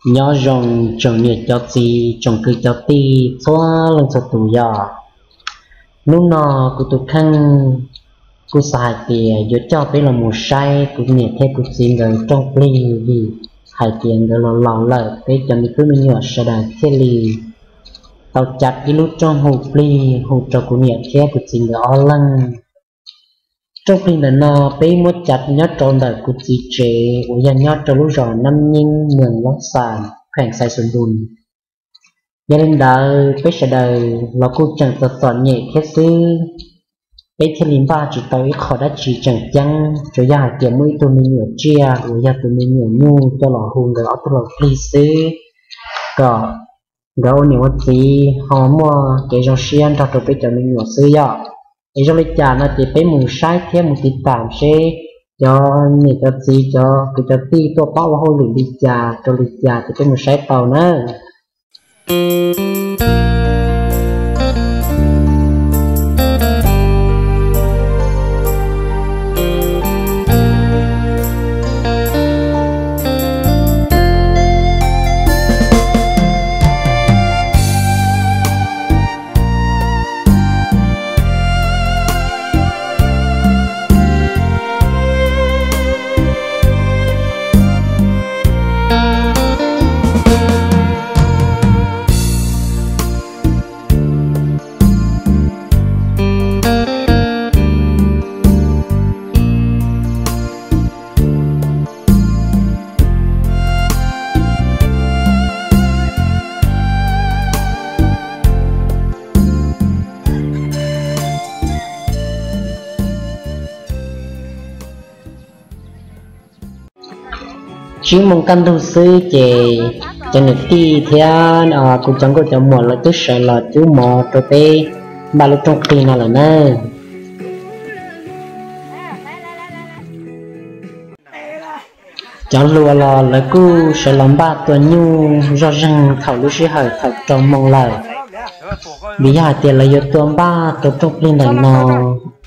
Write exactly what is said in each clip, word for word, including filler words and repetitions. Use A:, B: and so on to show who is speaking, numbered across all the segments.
A: nhỏ rồng trồng nhiệt cho gì trồng cứ cho ti xóa lên cho tụi giờ lúc nọ cụ tụi khăn cụ xài tiền giữa cho bé là một say cụ nhiệt theo cụ xin rồi trong pli vì hai tiền rồi là lò lợi bé cho mình cứ mình nhỏ sẽ đạt thế lì tao chặt cái lúc trong hồ pli hồ cho cụ nhiệt theo cụ xin rồi ở lăng trong khi là nó bé muốn chặt nhớ tròn đời cụ chỉ chế của nhà nhớ trong lúc rồi năm nhưng mượn lót sàn khoảng sai xuân đùn gia đình đời bé sẽ đời là cụ chẳng tập toàn nhẹ thế sư bé thiên linh ba chỉ tới khó đã chỉ chẳng chăng cho gia tiền mới tụi mình nhiều chia của gia tụi mình nhiều nhu cho lò hùng rồi ở tụi lò phi sư có đâu nhiều gì họ mua cái dòng xiên cho tụi bé cho mình nhiều sư ya cái dòng lịch trả nó chỉ bé mù sai thêm một tí tạm xe cho người ta gì cho cái cho ti tôi bảo là hồi lịch trả cho lịch trả thì bé mù sai tàu nữa chỉ mong căn đầu sư chị cho nên ti thì à cũng chẳng có cho một là cứ sợ là chú mò cho bé ba lúc trong khi nào là nè chẳng lùa là là cứ sợ làm ba tuần nhu do răng thầu lúc sẽ hỏi thật trong mong lời vì giờ tiền là do tuần ba tôi trong khi này nó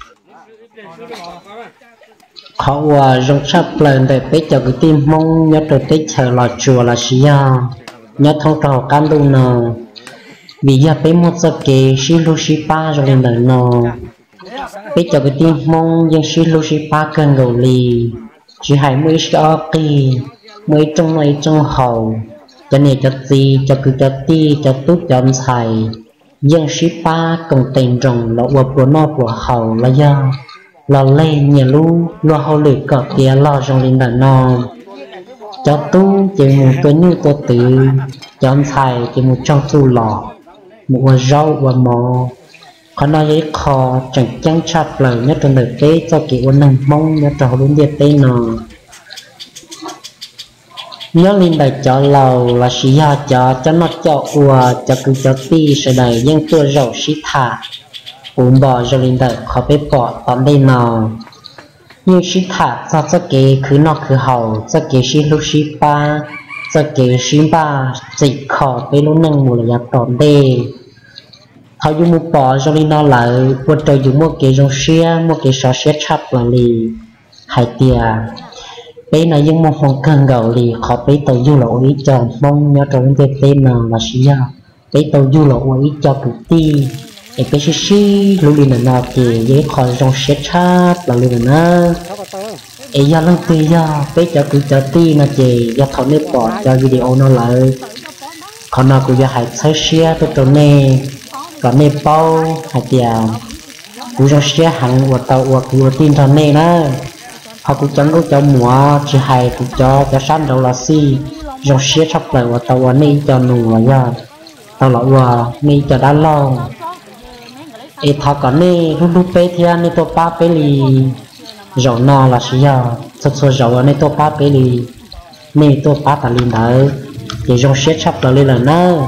A: họ và rong sắp lần để bé cho cái tim mong nhớ được tết chờ là chùa là xí à nhớ thông trò cam đu nờ vì giờ bé một giờ kề xí lu xí ba rồi lên đời nọ bé cho cái tim mong dân xí lu xí ba cần gầu lì chỉ hai mươi sáu kỳ mới trong này trong hậu cho nên cho gì cho cứ cho ti cho tốt cho ông thầy dân xí ba cùng tình rồng là của của nó của hậu là do lò lên nhà lu lo hậu lửa cọt kia lo trong linh đời non cho tu chỉ một cái như tôi tự cho ông thầy chỉ một trong tu lò một rau và mò còn nói với kho chẳng chăng chặt lời nhất trong đời tế cho kiểu quân nằm mong nhớ trò luôn địa tế nọ nhớ linh đời cho lầu là xí ha cho cho nó cho ua cho cứ cho ti sẽ đời nhưng tôi rau xí thả uống bỏ cho linh đời khó bế bỏ tóm đây nào nhưng xí thả cho cho kế cứ nó cứ hậu cho kế xí lúc xí ba cho kế xí ba dịch khó bế lúc nâng mùa là tóm đây họ dùng một bỏ cho linh nó lại một trời dùng một kế trong xe một kế sọ xe chắp là lì hai tia bế này dùng một phòng cần gạo lì khó bế tàu du lộ ý chồng mong nhớ trong cái tên nào là xí ra bế tàu du lộ ý cho cực ti để cái xí xí lúc đi nào thì dễ khỏi trong xe chắp là lì nữa ấy giờ lần tùy giờ bế cho cứ cho ti mà chỉ giờ thọ nếp bỏ cho video nó lại còn nào cũng giờ hãy thấy xe tôi trốn nè còn nè bao hai tia cũng trong xe hàng của tàu của của tin thằng nè đó họ cũng chẳng có cho mua chỉ hay cũng cho cho sẵn đầu là xi trong xe sắp lại của tàu của nè cho nụ là giờ tàu lọ của nè cho đã lâu ấy thọ còn nè lúc lúc bé thì nè tôi ba bé lì rau nọ là xí giờ thật sự rau nè tôi ba bé lì nè tôi ba ta linh đỡ thì trong xe sắp lại là nó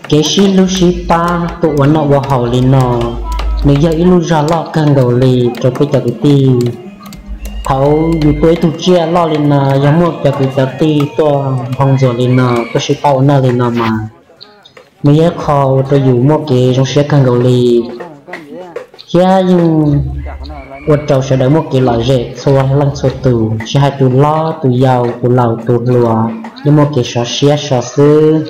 A: cái xí lu xí pa tụ quán nọ vào hậu lì nọ nếu giờ ít lu ra lọ càng đầu lì cho cái cho cái ti thấu dù tuổi tụ chia lo lì nọ giống một cho cái cho ti to hong rồi lì nọ có xí tàu nọ lì nọ mà nếu giờ khó tôi dù một cái trong xe càng đầu lì kia nhưng quật trâu sẽ đợi một cái loại rễ xua lăng xua tù sẽ hai tù lo tù giàu tù lầu tù lùa như một cái sọ xía sọ sư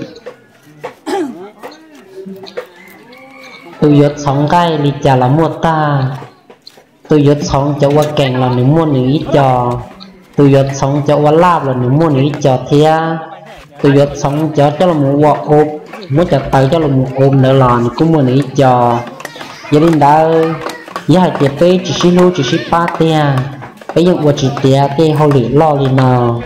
A: tù yết sống gai lì chả là mua ta tù yết sống cho qua kèn là nếu mua nếu ít cho tù yết sống cho qua lạp là nếu mua nếu ít cho thia tù yết sống cho cho là mua qua ôm muốn chặt tay cho là mua ôm nữa là cũng mua nếu ít cho gia đình đã giá hai tiệp bê chỉ xí lô chỉ xí ba tia bây giờ của chỉ tia tia hậu lì lo lì nào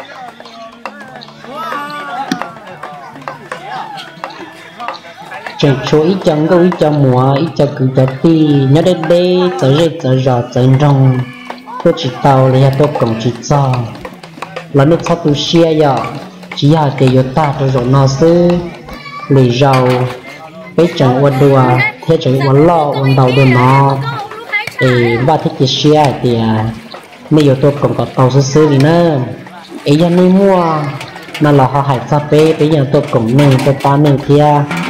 A: chỉ số ít chân có ít chân mùa ít chân cứ cho ti nhớ đến đây tới đây tới giờ tới rong tôi chỉ tàu lấy tôi cũng chỉ cho là nước sau tôi xia giờ chỉ hai tiền yo ta tôi rồi nó sư lì giàu bây giờ qua đùa thế chẳng qua lo qua đầu đồ nó thì ba thích chia sẻ thì bây giờ tôi cũng có tàu sơ đi nữa ấy giờ nên mua mà là họ hãy sao bé bây giờ tôi cũng nên tôi bán nên kia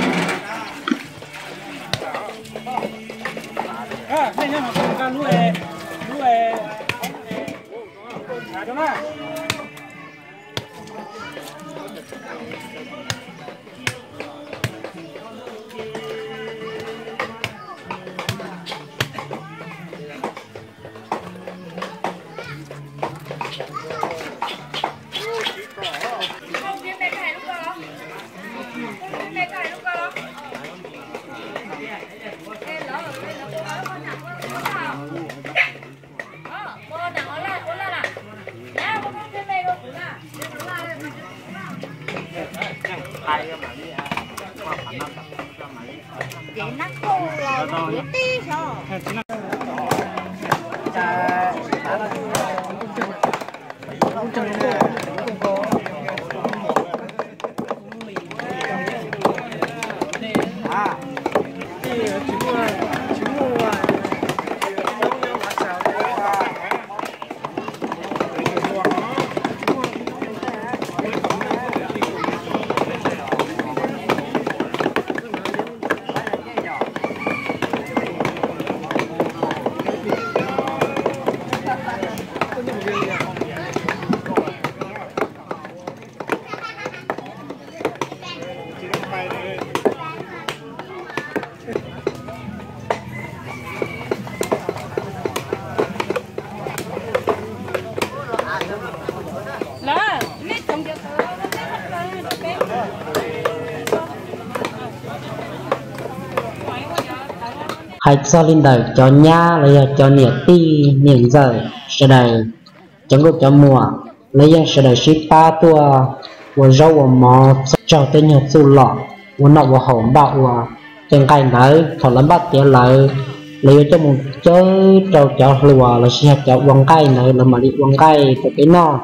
A: hãy cho linh đời cho nha lấy cho nhiệt ti nhiệt giờ sẽ đầy chẳng có cho mùa lấy dân sẽ đầy ship ba tua và rau và mò cho tới nhiều su lọ và nọ và hổm bạo và trên cây nở thọ lắm bắt tiền lại lấy cho một chơi trâu cho lùa là sẽ cho quăng cây này là mà đi quăng cây của cái nó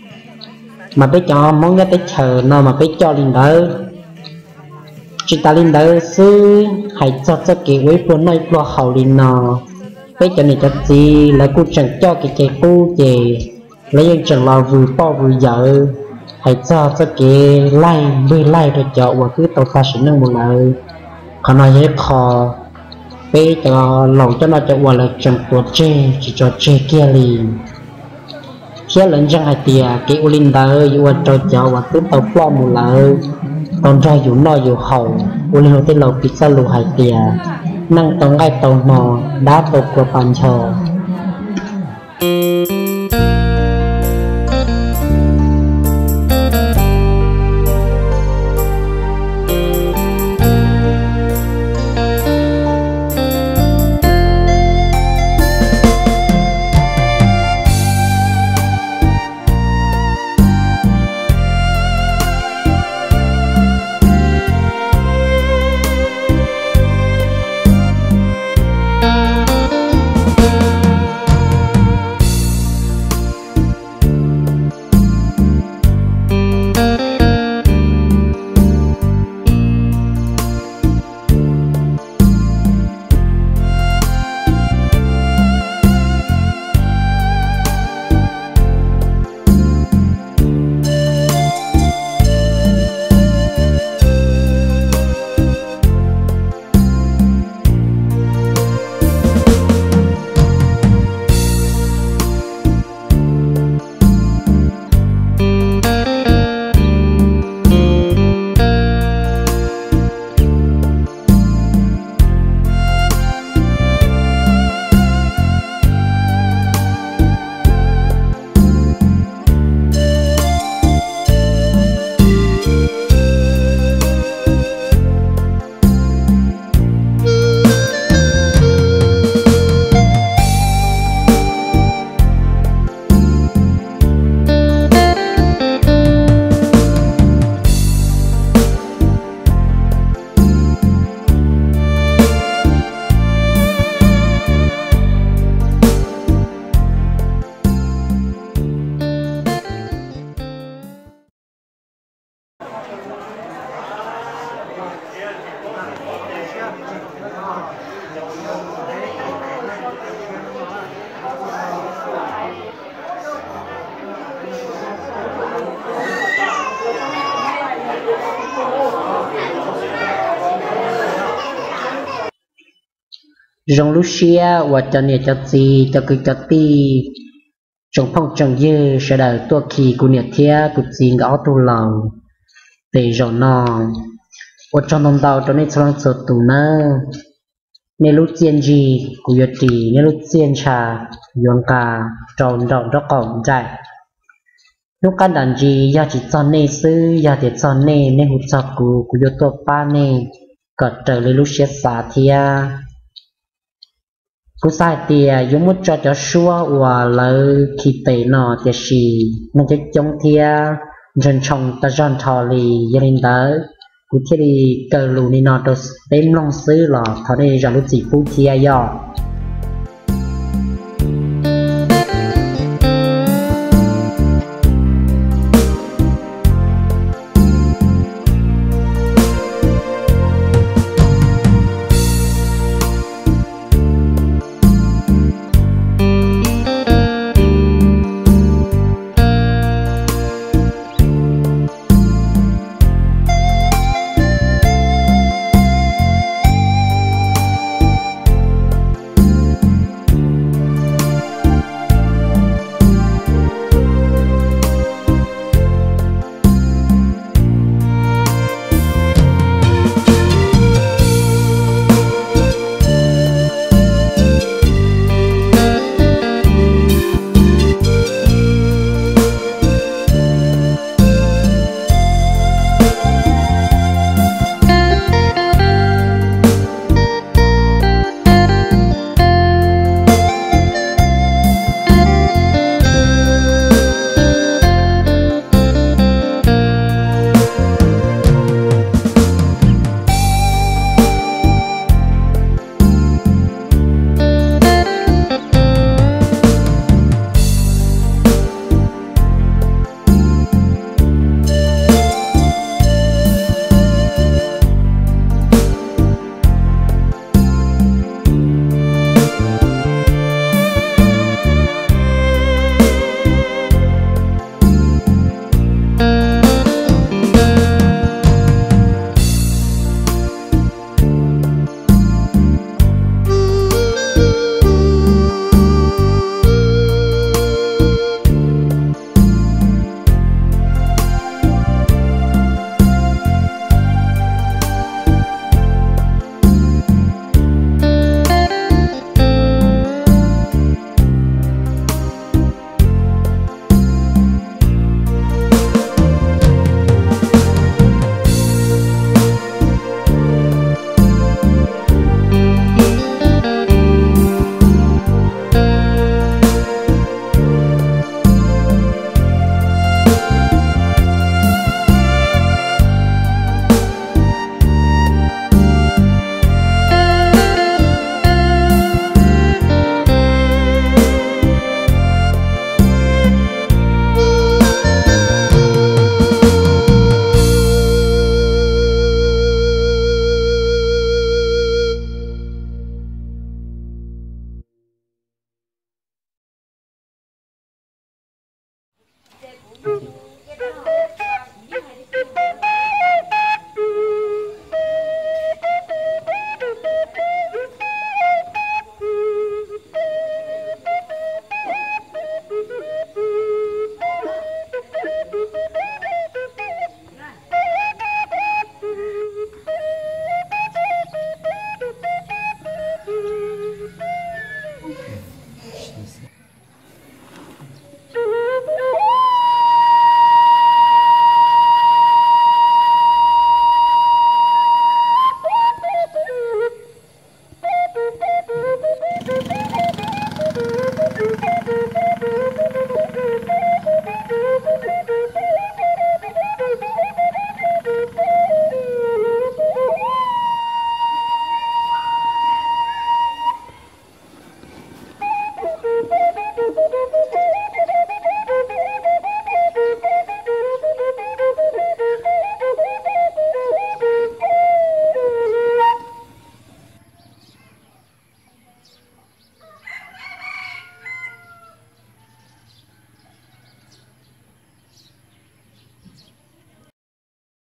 A: mà biết cho món cái tới chờ nó mà biết cho linh đời chỉ ta linh đời sư hãy cho cho cái quế của nơi qua hậu linh nó bây giờ này cho gì là cô chẳng cho cái cái cô gì lấy những chẳng là vừa to vừa dở hãy cho cho cái like bơi like rồi cho và cứ tàu ta sẽ nâng một lời còn nói hết khó bây giờ lòng cho nó cho và là chẳng của chê chỉ cho chê kia liền kia lần chẳng hãy tìa cái ô linh đời và cho cho và cứ tàu qua một lời còn ra dù no dù hậu ô linh tên lầu pizza lù hãy tìa năng tàu ngay tàu mò đá tàu của bàn chờ rong Lucia và cho nè cho gì cho cứ cho ti trong phong trần dư sẽ đợi tua kỳ của nè thia của gì ngõ tu lòng để rồi nò và trong đồng tàu cho nên trong số tù nơ nên lúc chiên gì của yết trì nên lúc chiên trà yuan cà tròn rộng rất cổng chạy lúc căn đàn gì ya chỉ cho nên sư ya để cho nên nên hụt cho cụ của yết tua ba nên cất trở lên lúc xếp xả thia cú sai tia giống một cho cho xua và lỡ khi tệ nọ tiệt xì nên cho chống thia dân trong ta dân thò lì gia đình tới cú thiết đi cờ lù ni nọ tôi đem long sư lò thọ đây ra lúc gì phú thia yo